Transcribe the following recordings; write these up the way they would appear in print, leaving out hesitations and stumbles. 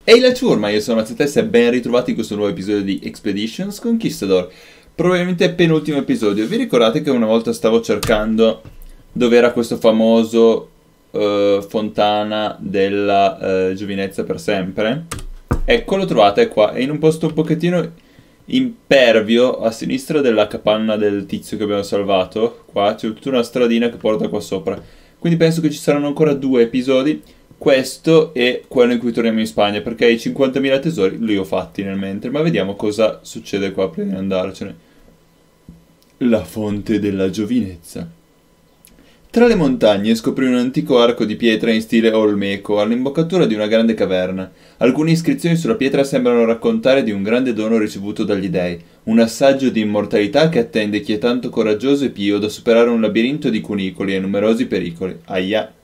Ehi la ciurma, io sono Mazzetessa e ben ritrovati in questo nuovo episodio di Expeditions Conquistador. Probabilmente penultimo episodio. Vi ricordate che una volta stavo cercando dove era questo famoso fontana della giovinezza per sempre? Ecco, lo trovate qua, è in un posto un pochettino impervio a sinistra della capanna del tizio che abbiamo salvato. Qua c'è tutta una stradina che porta qua sopra. Quindi penso che ci saranno ancora 2 episodi. Questo è quello in cui torniamo in Spagna, perché i 50.000 tesori li ho fatti nel mentre, ma vediamo cosa succede qua prima di andarcene. La fonte della giovinezza. Tra le montagne scoprì un antico arco di pietra in stile olmeco all'imboccatura di una grande caverna. Alcune iscrizioni sulla pietra sembrano raccontare di un grande dono ricevuto dagli dei, un assaggio di immortalità che attende chi è tanto coraggioso e pio da superare un labirinto di cunicoli e numerosi pericoli. Ahia!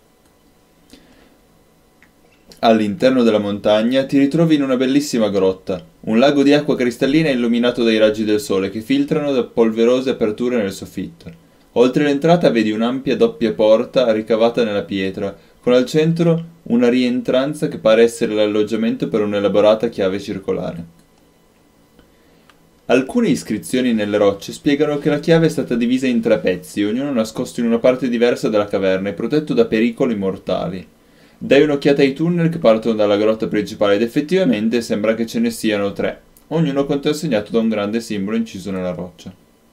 All'interno della montagna ti ritrovi in una bellissima grotta, un lago di acqua cristallina illuminato dai raggi del sole che filtrano da polverose aperture nel soffitto. Oltre l'entrata vedi un'ampia doppia porta ricavata nella pietra, con al centro una rientranza che pare essere l'alloggiamento per un'elaborata chiave circolare. Alcune iscrizioni nelle rocce spiegano che la chiave è stata divisa in 3 pezzi, ognuno nascosto in una parte diversa della caverna e protetto da pericoli mortali. Dai un'occhiata ai tunnel che partono dalla grotta principale ed effettivamente sembra che ce ne siano 3, ognuno contrassegnato da un grande simbolo inciso nella roccia.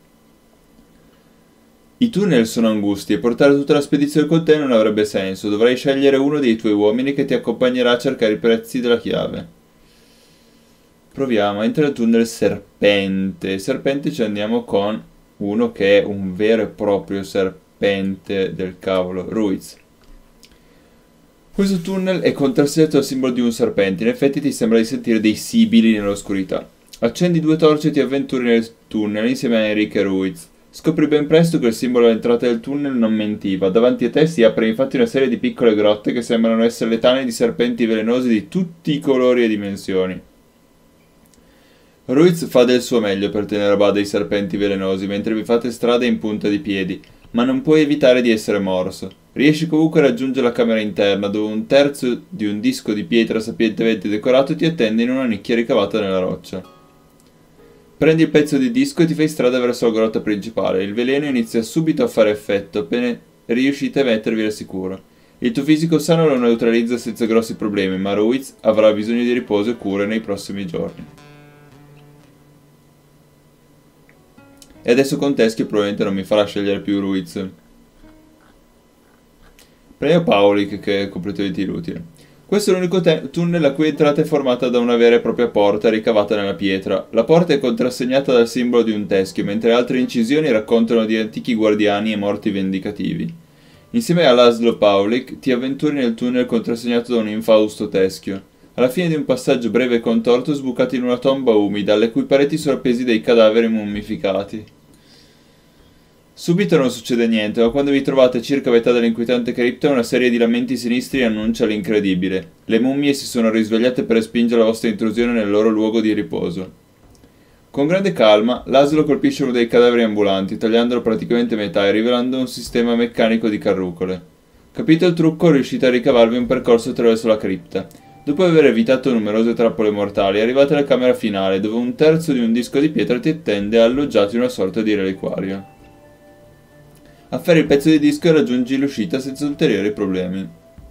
I tunnel sono angusti e portare tutta la spedizione con te non avrebbe senso, dovrai scegliere uno dei tuoi uomini che ti accompagnerà a cercare i prezzi della chiave. Proviamo, entra nel tunnel serpente. Serpente ci andiamo con uno che è un vero e proprio serpente del cavolo, Ruiz. Questo tunnel è contrassegnato dal simbolo di un serpente, in effetti ti sembra di sentire dei sibili nell'oscurità. Accendi 2 torce e ti avventuri nel tunnel insieme a Enrique e Ruiz. Scopri ben presto che il simbolo all'entrata del tunnel non mentiva. Davanti a te si apre infatti una serie di piccole grotte che sembrano essere le tane di serpenti velenosi di tutti i colori e dimensioni. Ruiz fa del suo meglio per tenere a bada i serpenti velenosi mentre vi fate strada in punta di piedi, ma non puoi evitare di essere morso. Riesci comunque a raggiungere la camera interna, dove un terzo di un disco di pietra sapientemente decorato ti attende in una nicchia ricavata nella roccia. Prendi il pezzo di disco e ti fai strada verso la grotta principale. Il veleno inizia subito a fare effetto, appena riuscite a mettervi al sicuro. Il tuo fisico sano lo neutralizza senza grossi problemi, ma Ruiz avrà bisogno di riposo e cure nei prossimi giorni. E adesso con Teschio probabilmente non mi farà scegliere più Ruiz. Prendiamo Paulik che è completamente inutile. Questo è l'unico tunnel la cui entrata è formata da una vera e propria porta ricavata nella pietra. La porta è contrassegnata dal simbolo di un teschio, mentre altre incisioni raccontano di antichi guardiani e morti vendicativi. Insieme a Laszlo Paulik ti avventuri nel tunnel contrassegnato da un infausto teschio. Alla fine di un passaggio breve e contorto sbucati in una tomba umida, le cui pareti sono appesi dei cadaveri mummificati. Subito non succede niente, ma quando vi trovate circa a metà dell'inquietante cripta una serie di lamenti sinistri annuncia l'incredibile. Le mummie si sono risvegliate per respingere la vostra intrusione nel loro luogo di riposo. Con grande calma, Laszlo colpisce uno dei cadaveri ambulanti, tagliandolo praticamente a metà e rivelando un sistema meccanico di carrucole. Capito il trucco, riuscite a ricavarvi un percorso attraverso la cripta. Dopo aver evitato numerose trappole mortali, arrivate alla camera finale, dove un terzo di un disco di pietra ti attende alloggiato in una sorta di reliquario. Afferri il pezzo di disco e raggiungi l'uscita senza ulteriori problemi.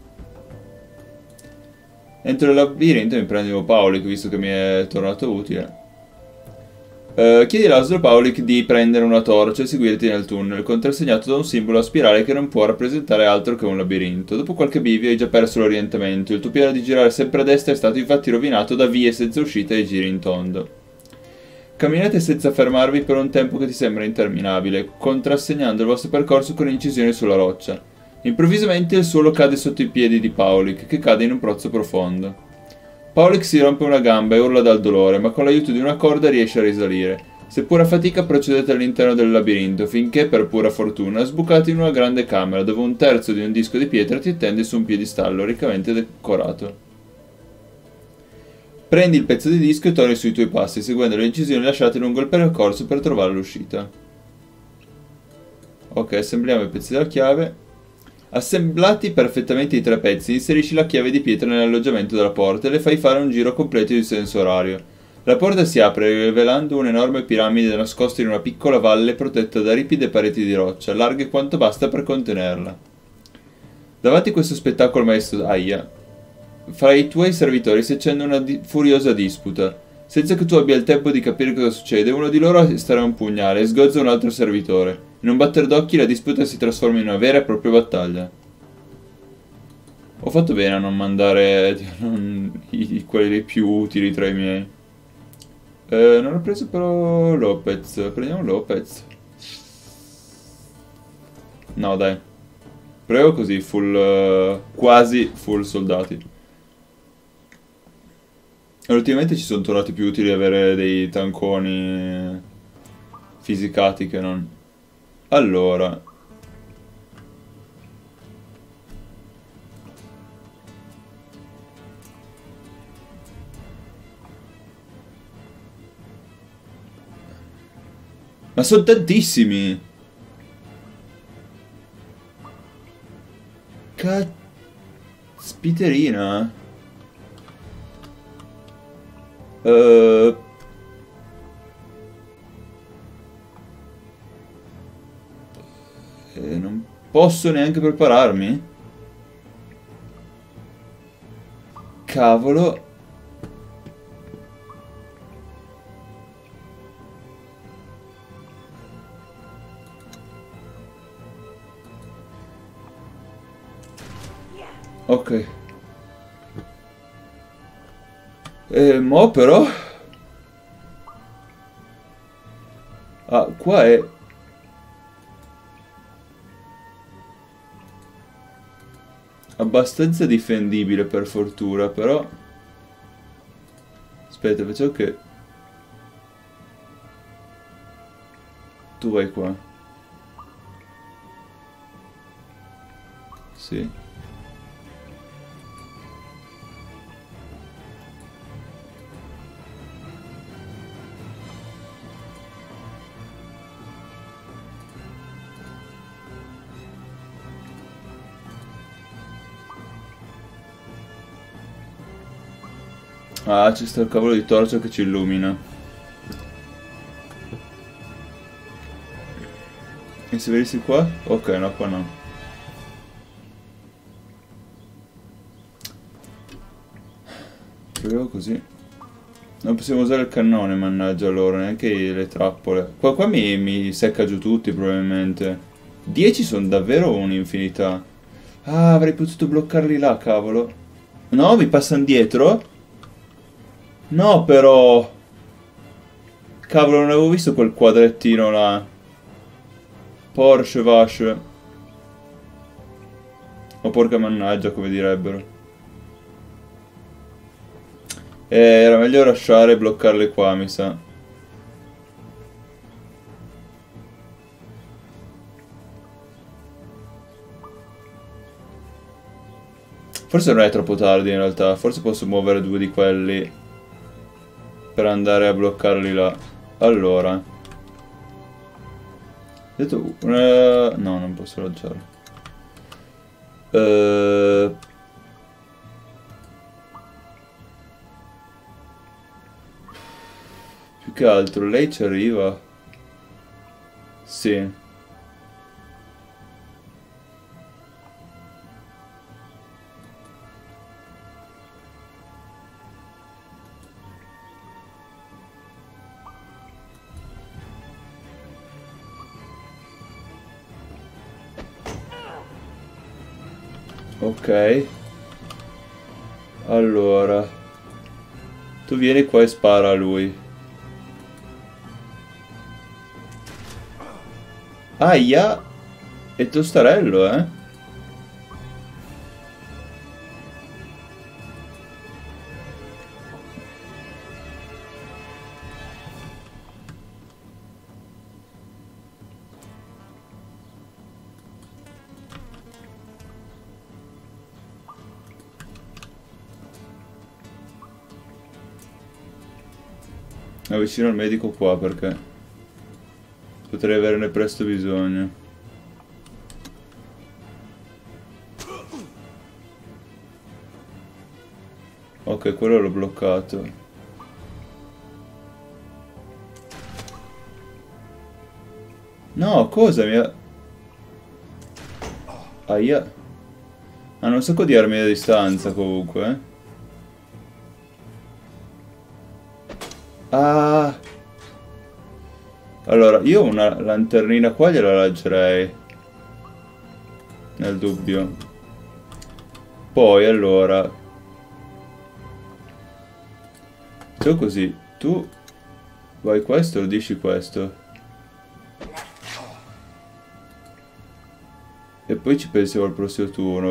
Entro il labirinto e mi prendo Paulik, visto che mi è tornato utile. Chiedi a Laszlo Paulik di prendere una torcia e seguirti nel tunnel, contrassegnato da un simbolo a spirale che non può rappresentare altro che un labirinto. Dopo qualche bivio hai già perso l'orientamento, il tuo piano di girare sempre a destra è stato infatti rovinato da vie senza uscita e giri in tondo. Camminate senza fermarvi per un tempo che ti sembra interminabile, contrassegnando il vostro percorso con incisioni sulla roccia. Improvvisamente il suolo cade sotto i piedi di Paulik, che cade in un pozzo profondo. Paulik si rompe una gamba e urla dal dolore, ma con l'aiuto di una corda riesce a risalire. Seppur a fatica procedete all'interno del labirinto, finché, per pura fortuna, sbucate in una grande camera, dove un terzo di un disco di pietra ti attende su un piedistallo riccamente decorato. Prendi il pezzo di disco e torni sui tuoi passi, seguendo le incisioni lasciate lungo il percorso per trovare l'uscita. Ok, assembliamo i pezzi della chiave. Assemblati perfettamente i tre pezzi, inserisci la chiave di pietra nell'alloggiamento della porta e le fai fare un giro completo di senso orario. La porta si apre rivelando un'enorme piramide nascosta in una piccola valle protetta da ripide pareti di roccia, larghe quanto basta per contenerla. Davanti a questo spettacolo maestoso, aia, fra i tuoi servitori si accende una furiosa disputa. Senza che tu abbia il tempo di capire cosa succede, uno di loro estrae un pugnale e sgozza un altro servitore. In un batter d'occhi la disputa si trasforma in una vera e propria battaglia. Ho fatto bene a non mandare quelli più utili tra i miei. Non ho preso però Lopez. Prendiamo Lopez. No, dai. Prego così, full... quasi full soldati. E ultimamente ci sono tornati più utili avere dei tanconi fisicati che non... Allora... Ma sono tantissimi! Caspiterina. Non posso neanche prepararmi? Cavolo. Ok. Mo però... Ah, qua è... abbastanza difendibile per fortuna, però... Aspetta, facciamo che... Tu vai qua. Sì. Ah, c'è sta il cavolo di torcia che ci illumina. E se venissi qua? Ok, no, qua no. Proviamo così. Non possiamo usare il cannone, mannaggia loro, neanche le trappole. Qua mi secca giù tutti, probabilmente. 10 sono davvero un'infinità. Ah, avrei potuto bloccarli là, cavolo. No, mi passano dietro? No, però... Cavolo, non avevo visto quel quadrettino là. Porsche vache. O porca mannaggia, come direbbero. Era meglio lasciare e bloccarle qua, mi sa. Forse non è troppo tardi in realtà. Forse posso muovere due di quelli per andare a bloccarli là. Allora. Detto no, non posso lanciare. Più che altro, lei ci arriva? Sì. Ok. Allora. Tu vieni qua e spara a lui. Aia! E tostarello, eh? Avvicino al medico qua perché potrei averne presto bisogno. Ok, quello l'ho bloccato. No, cosa mi ha... Aia. Hanno un sacco di armi a distanza comunque, eh. Ah. Allora, io una lanternina qua gliela lancerei. Nel dubbio. Poi, allora... Facciamo così. Tu vai questo o dici questo? E poi ci pensiamo al prossimo turno.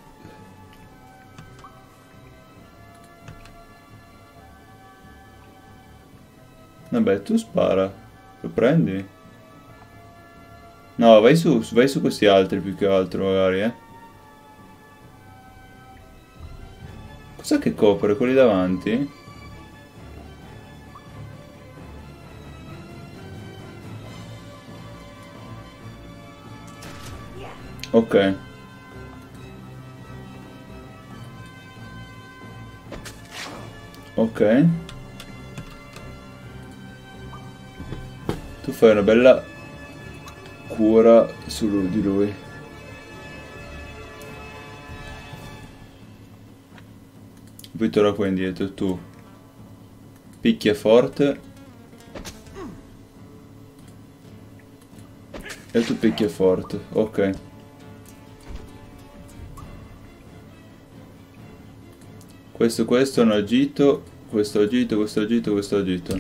Vabbè, tu spara. Lo prendi? No, vai su questi altri più che altro magari, eh. Cos'è che copre? Quelli davanti? Ok. Ok. Tu fai una bella cura di lui. Poi torna qua indietro, tu picchia forte. E tu picchia forte, ok. Questo hanno agito, questo ha agito, questo ha agito, questo ha agito.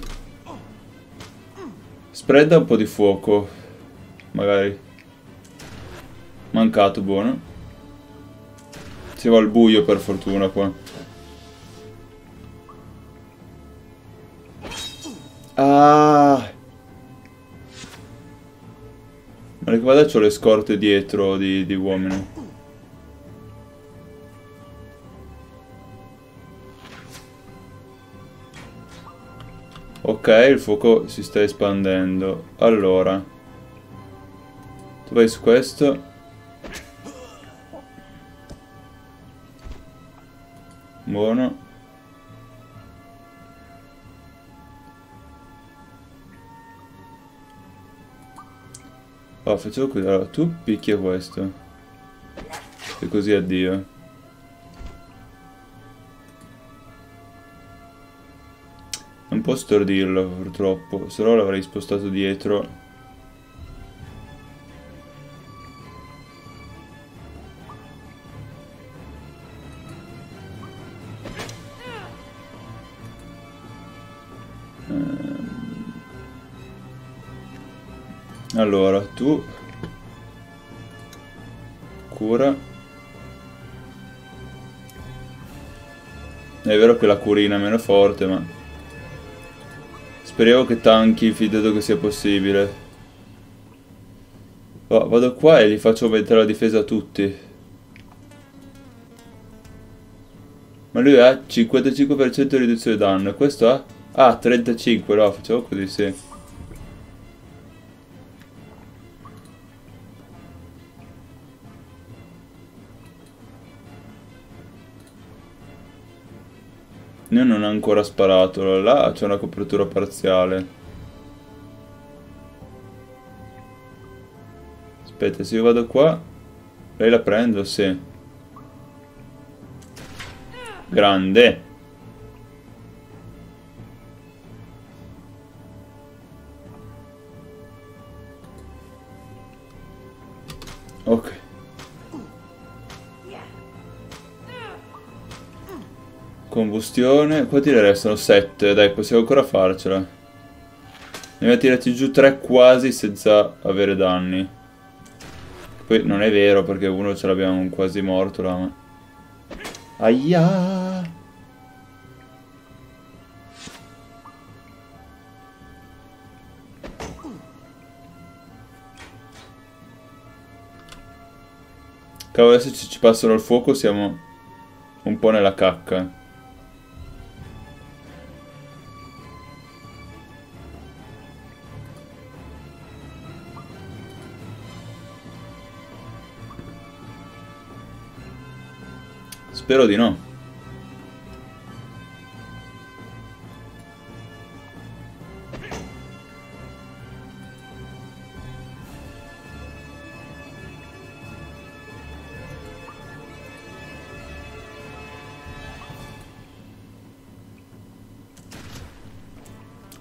Spreada un po' di fuoco, magari. Mancato, buono. Si va al buio per fortuna qua. Ah! Ma che vada c'ho le scorte dietro di uomini. Ok, il fuoco si sta espandendo. Allora. Tu vai su questo. Buono. Oh, facciamo così. Allora, tu picchia questo. E così addio. Non posso stordirlo purtroppo, se no l'avrei spostato dietro. Allora, tu cura. È vero che la curina è meno forte, ma speriamo che tanchi, fidato che sia possibile. Oh, vado qua e gli faccio aumentare la difesa a tutti. Ma lui ha 55% di riduzione danno e questo ha? Ah, 35, no, facciamo così, sì. Noi non ha ancora sparato, là c'è una copertura parziale. Aspetta, se io vado qua, lei la prendo, sì. Grande. Ok. Combustione. Quanti ne restano? 7. Dai, possiamo ancora farcela. Ne abbiamo tirati giù 3 quasi senza avere danni. Poi non è vero perché uno ce l'abbiamo quasi morto là, ma... Aia! Cavolo, adesso ci passano il fuoco siamo un po' nella cacca. Spero di no.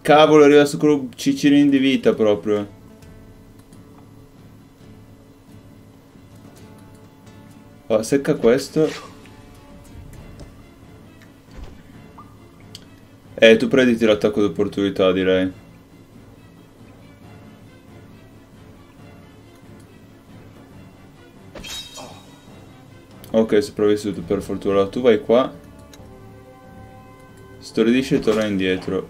Cavolo, arriva su quello cicciolino di vita proprio. Oh, secca questo. Tu prenditi l'attacco d'opportunità, direi. Ok, sopravvissuto per fortuna. Tu vai qua. Stordisci e torna indietro.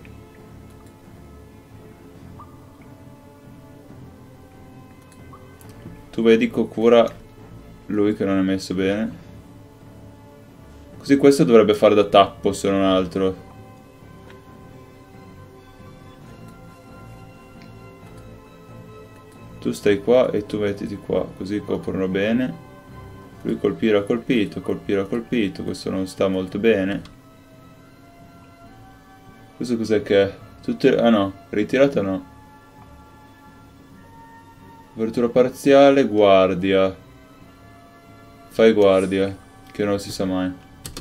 Tu vedi che cura lui che non è messo bene. Così questo dovrebbe fare da tappo se non altro. Tu stai qua e tu mettiti qua, così coprono bene. Lui colpire ha colpito, colpire ha colpito, questo non sta molto bene. Questo cos'è che è? Tutte... Ah no, ritirata no. Apertura parziale, guardia. Fai guardia, che non si sa mai.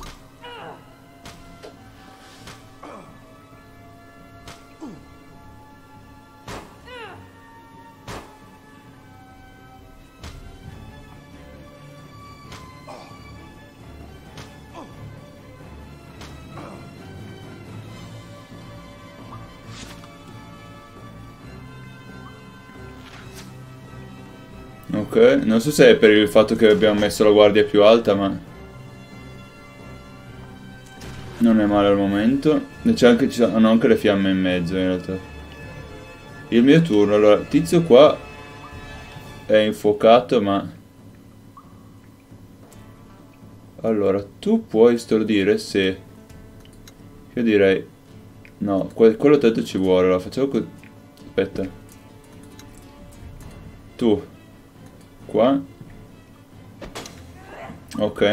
Ok, non so se è per il fatto che abbiamo messo la guardia più alta, ma non è male al momento. C'è anche, hanno anche le fiamme in mezzo in realtà. Il mio turno, allora, tizio qua è infuocato, ma... Allora, tu puoi stordire se... Io direi... No, quello tanto ci vuole, allora facciamo così... Aspetta. Tu. Qua. Ok.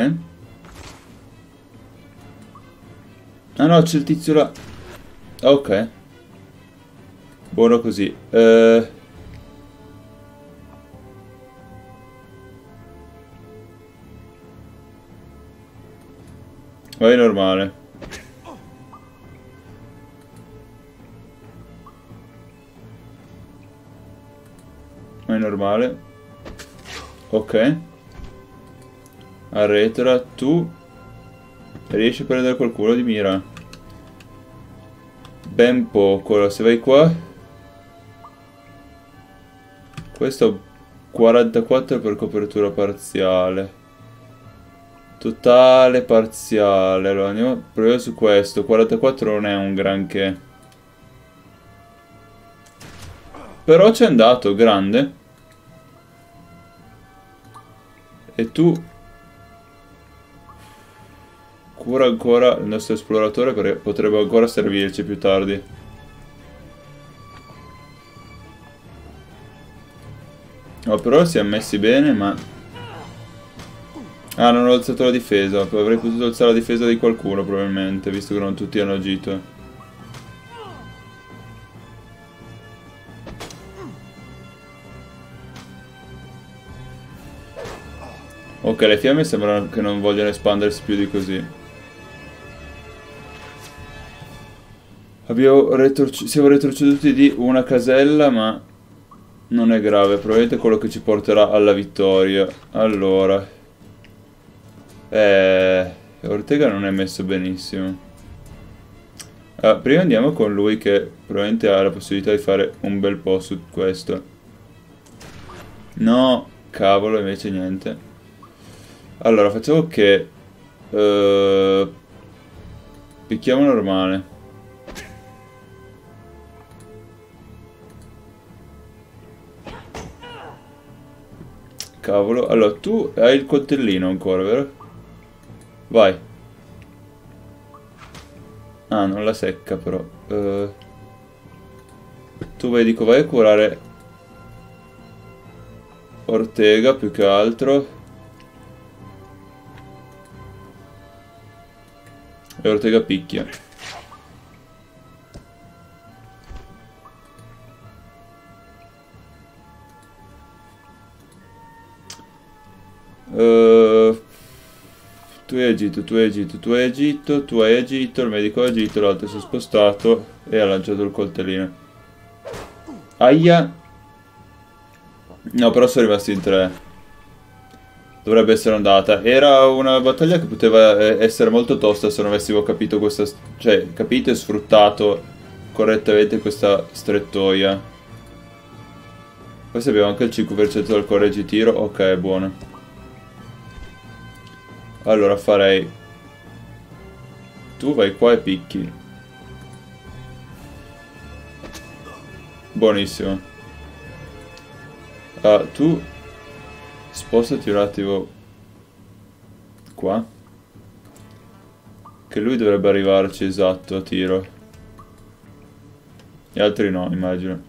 Ah no, c'è il tizio là. Ok. Buono così. Vai normale. Vai normale. Ok. Arretra, tu riesci a prendere qualcuno di mira? Ben poco. Allora, se vai qua, questo 44 per copertura parziale. Totale parziale. Allora andiamo, proviamo su questo. 44 non è un granché. Però c'è andato, grande. E tu cura ancora il nostro esploratore perché potrebbe ancora servirci più tardi. No, però si è messi bene, ma... Ah, non ho alzato la difesa. Avrei potuto alzare la difesa di qualcuno probabilmente, visto che non tutti hanno agito. Ok, le fiamme sembrano che non vogliano espandersi più di così. Siamo retroceduti di una casella, ma non è grave. Probabilmente è quello che ci porterà alla vittoria. Allora. Ortega non è messo benissimo. Prima andiamo con lui che probabilmente ha la possibilità di fare un bel po' su questo. No, cavolo, invece niente. Allora, facciamo che... picchiamo normale. Cavolo. Allora, tu hai il coltellino ancora, vero? Vai. Ah, non la secca però. Tu vedi che vai a curare Ortega più che altro. E Ortega picchia. Tu hai Egitto, tu hai Egitto, tu hai Egitto, tu hai Egitto, il medico ha Egitto, l'altro si è spostato e ha lanciato il coltellino. Aia. No, però sono rimasti in 3. Dovrebbe essere andata. Era una battaglia che poteva essere molto tosta se non avessimo capito questa... Cioè, capito e sfruttato correttamente questa strettoia. Poi se abbiamo anche il 5% del correggi tiro. Ok, buono. Allora farei... Tu vai qua e picchi. Buonissimo. Tu... Spostati un attimo qua. Che lui dovrebbe arrivarci esatto a tiro. Gli altri no, immagino.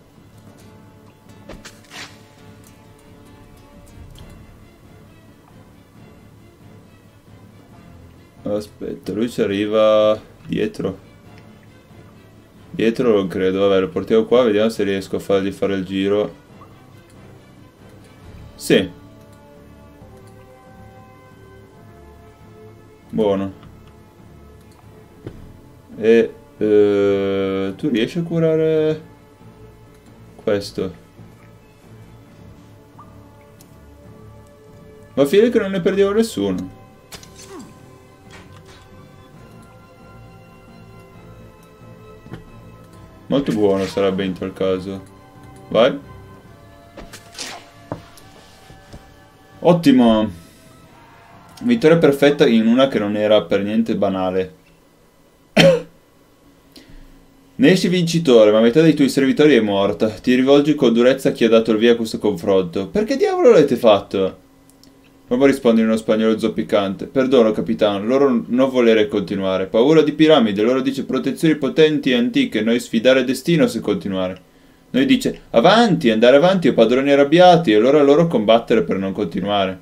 Aspetta, lui ci arriva dietro. Dietro non credo, vabbè, lo portiamo qua, vediamo se riesco a fargli fare il giro. Sì. Buono. E tu riesci a curare questo? Ma fine che non ne perdevo nessuno. Molto buono sarebbe in tal caso. Vai. Ottimo. Vittoria perfetta in una che non era per niente banale. Ne esci vincitore, ma metà dei tuoi servitori è morta. Ti rivolgi con durezza a chi ha dato il via a questo confronto. Perché diavolo l'avete fatto? L'uomo risponde in uno spagnolo zoppicante. Perdono, capitano, loro non volere continuare. Paura di piramide, loro dice protezioni potenti e antiche, noi sfidare destino se continuare. Noi dice avanti, andare avanti o padroni arrabbiati, e allora loro combattere per non continuare.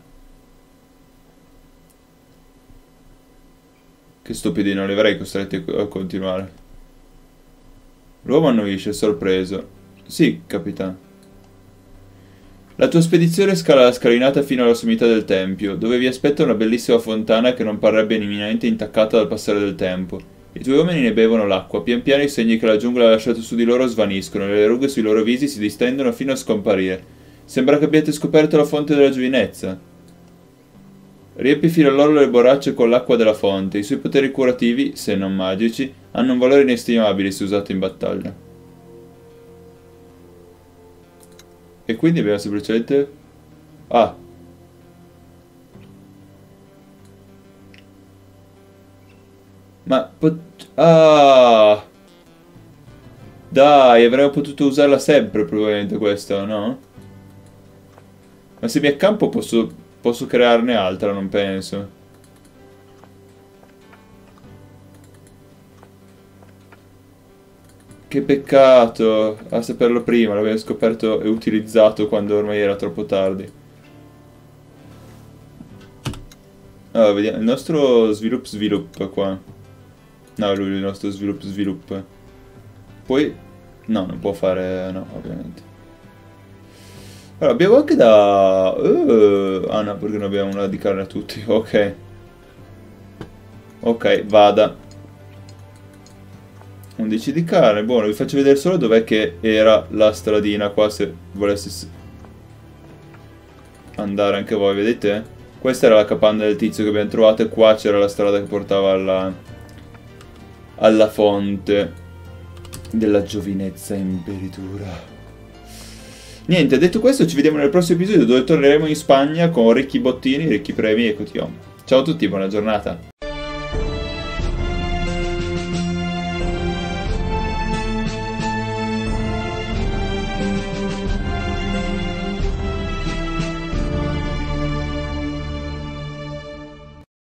Che stupidi, non li avrei costretti a continuare. L'uomo annuisce, sorpreso. Sì, capitano. La tua spedizione scala la scalinata fino alla sommità del tempio, dove vi aspetta una bellissima fontana che non parrebbe imminentemente intaccata dal passare del tempo. I tuoi uomini ne bevono l'acqua, pian piano i segni che la giungla ha lasciato su di loro svaniscono e le rughe sui loro visi si distendono fino a scomparire. Sembra che abbiate scoperto la fonte della giovinezza. Riempi fino all'orlo le borracce con l'acqua della fonte. I suoi poteri curativi, se non magici, hanno un valore inestimabile se usato in battaglia. E quindi abbiamo semplicemente... Ah. Ma... Ah. Dai, avremmo potuto usarla sempre probabilmente questa, no? Ma se mi accampo posso crearne altra, non penso. Che peccato, a saperlo prima, l'avevo scoperto e utilizzato quando ormai era troppo tardi. Allora, vediamo, il nostro sviluppa qua. No, lui il nostro sviluppa. Poi, no, non può fare, no, ovviamente. Allora, abbiamo anche da... ah no, perché non abbiamo una di carne a tutti, ok. Ok, vada. 11 di carne, buono, vi faccio vedere solo dov'è che era la stradina qua se volessi andare anche voi, vedete? Questa era la capanna del tizio che abbiamo trovato e qua c'era la strada che portava alla fonte della giovinezza imperitura. Niente, detto questo ci vediamo nel prossimo episodio dove torneremo in Spagna con ricchi bottini, ricchi premi e cotillon. Ciao a tutti, buona giornata.